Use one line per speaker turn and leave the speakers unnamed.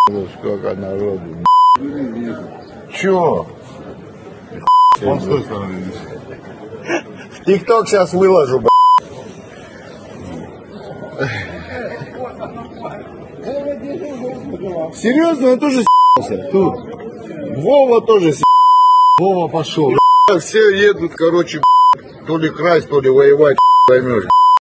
сколько народу. Чё?
Он с той стороны здесь.
В ТикТок сейчас выложу, б***ь. Серьезно, он тоже с***ся тут. Вова тоже с***.
Вова пошел.
Все едут, короче, то ли красть, то ли воевать, поймешь.